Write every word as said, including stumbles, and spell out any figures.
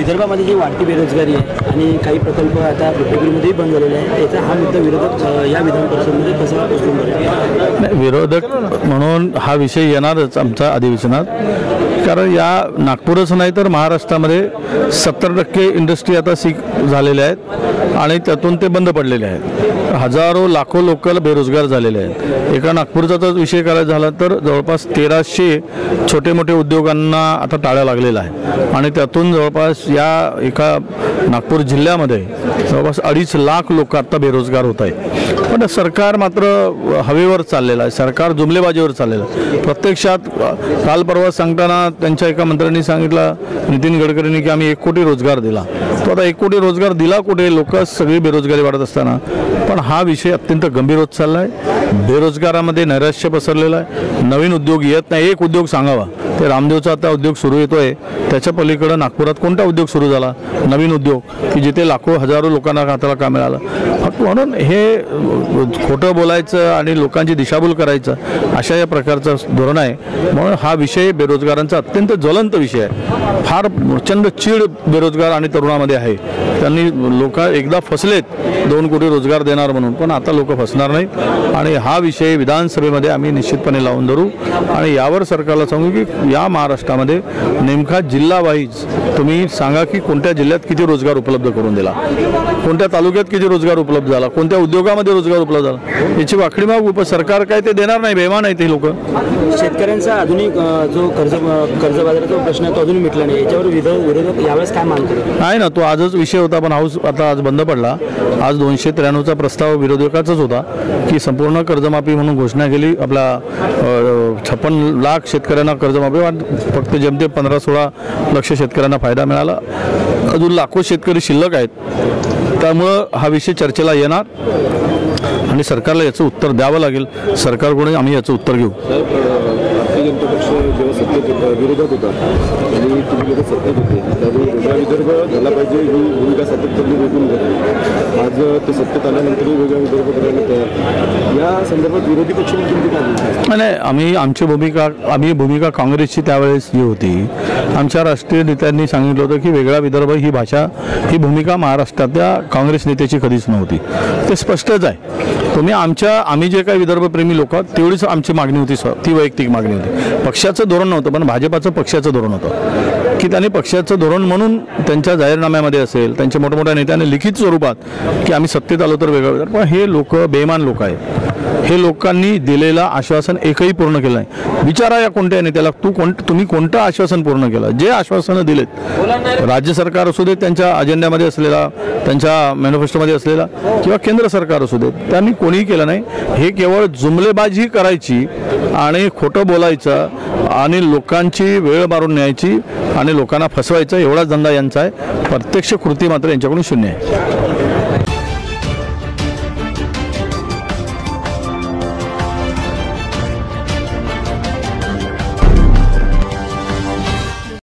विदर्भामध्ये जी वाढती बेरोजगारी आहे आणि काही प्रकल्प आता रत्नागिरीमध्येही बंद झालेले आहेत, याचा हा मुद्दा विरोधक या विधान परिषदेमध्ये कसा उचलून धरला? विरोधक म्हणून हा विषय येणारच आमच्या अधिवेशनात, कारण या नागपूरच नाही तर महाराष्ट्रामध्ये सत्तर टक्के इंडस्ट्री आता सीक झालेल्या आहेत आणि त्यातून ते बंद पडलेले आहेत. हजारो लाखो लोक बेरोजगार झालेले आहेत. एका नागपूरचा जर विषय करायचा झाला तर जवळपास तेराशे छोटे मोठे उद्योगांना आता टाळ्या लागलेला आहे आणि त्यातून जवळपास या एका नागपूर जिल्ह्यामध्ये जवळपास अडीच लाख लोक आता बेरोजगार होत आहेत. पण सरकार मात्र हवेवर चाललेलं आहे, सरकार जुमलेबाजीवर चाललेलं आहे. प्रत्यक्षात काल परवा सांगताना त्यांच्या एका मंत्र्यांनी सांगितलं नितीन गडकरींनी की आम्ही एक कोटी रोजगार दिला. तो आता एक कोटी रोजगार दिला कुठे? लोक सगळी बेरोजगारी वाढत असताना. पण हा विषय अत्यंत गंभीर होत चालला आहे. बेरोजगारामध्ये नैराश्य पसरलेलं आहे. नवीन उद्योग येत नाही. एक उद्योग सांगावा ते रामदेवचा आता उद्योग सुरू येतोय, त्याच्या पलीकडं नागपुरात कोणता उद्योग सुरू झाला नवीन उद्योग की जिथे लाखो हजारो लोकांना हाताला काम मिळालं? म्हणून हे खोटं बोलायचं आणि लोकांची दिशाभूल करायचं अशा या प्रकारचं धोरण आहे. म्हणून हा विषय बेरोजगारांचा अत्यंत ज्वलंत विषय आहे. फार प्रचंड चीड बेरोजगार आणि तरुणामध्ये आहे. त्यांनी लोक एकदा फसलेत दोन कोटी रोजगार देणार म्हणून, पण आता लोक फसणार नाहीत आणि हा विषय विधानसभेमध्ये आम्ही निश्चितपणे लावून धरू आणि यावर सरकारला सांगू की या महाराष्ट्रामध्ये नेमका जिल्हा वाईज तुम्ही सांगा की कोणत्या जिल्ह्यात किती रोजगार उपलब्ध करून दिला, कोणत्या तालुक्यात किती रोजगार उपलब्ध झाला, कोणत्या उद्योगामध्ये रोजगार उपलब्ध झाला. याची वाकडी माग सरकार काय ते देणार नाही, बेमान आहे ते लोक. शेतकऱ्यांचा आधुनिक जो कर्ज कर्जबाजाराचा प्रश्न आहे तो अजून मिटला नाही. याच्यावर विरोधक यावेळेस काय मानतो? आहे ना, तो आजच विषय होता पण हाऊस आता आज बंद पडला. आज दोनशे त्र्याण्णवचा प्रस्ताव विरोधकाचाच होता की संपूर्ण कर्जमाफी म्हणून घोषणा केली. आपला छप्पन लाख शेतकऱ्यांना कर्जमाफी, फक्त जेमते पंधरा सोळा लक्ष शेतकऱ्यांना फायदा मिळाला. अजून लाखो शेतकरी शिल्लक आहेत. त्यामुळं हा विषय चर्चेला येणार आणि सरकारला याचं उत्तर द्यावं लागेल. सरकारकडून आम्ही याचं उत्तर घेऊ. भारतीय जनता पक्ष जेव्हा सत्तेत विरोधात होता आणि तुम्ही जेव्हा सत्तेत होते त्यावेळी वेगळा विदर्भ झाला पाहिजे ही भूमिका सातत्याने बघून घेतली. आज ते सत्तेत आल्यानंतरही वेगळा विदर्भ करायला तयार. या संदर्भात विरोधी पक्ष नाही, आम्ही आमची भूमिका आम्ही भूमिका काँग्रेसची त्यावेळेस जी होती, आमच्या राष्ट्रीय नेत्यांनी सांगितलं होतं की वेगळा विदर्भ ही भाषा ही भूमिका महाराष्ट्रातल्या काँग्रेस नेत्याची कधीच नव्हती. ते स्पष्टच आहे. तुम्ही आमच्या आम्ही जे काही विदर्भप्रेमी लोक तेवढीच आमची मागणी होती, ती वैयक्तिक मागणी होती. पक्षाचं धोरण नव्हतं, पण भाजपाचं पक्षाचं धोरण होतं की त्यांनी पक्षाचं धोरण म्हणून त्यांच्या जाहीरनाम्यामध्ये असेल, त्यांच्या मोठमोठ्या नेत्यांनी लिखित स्वरूपात की आम्ही सत्तेत आलो तर वेगळं विदर्भ. पण हे लोक बेईमान लोक आहेत. हे लोकांनी दिलेलं आश्वासन एकही पूर्ण केलं नाही. विचारा या कोणत्या नेत्याला तू कोण तुम्ही कोणतं आश्वासन पूर्ण केलं? जे आश्वासनं दिलेत राज्य सरकार असू देत त्यांच्या अजेंड्यामध्ये असलेला, त्यांच्या मॅनिफेस्टोमध्ये असलेला, किंवा केंद्र सरकार असू देत, त्यांनी कोणीही केलं नाही. हे केवळ जुमलेबाजी करायची आणि खोटं बोलायचं आणि लोकांची वेळ मारून न्यायची आणि लोकांना फसवायचं एवढाच धंदा यांचा आहे. प्रत्यक्ष कृती मात्र यांच्याकडून शून्य आहे.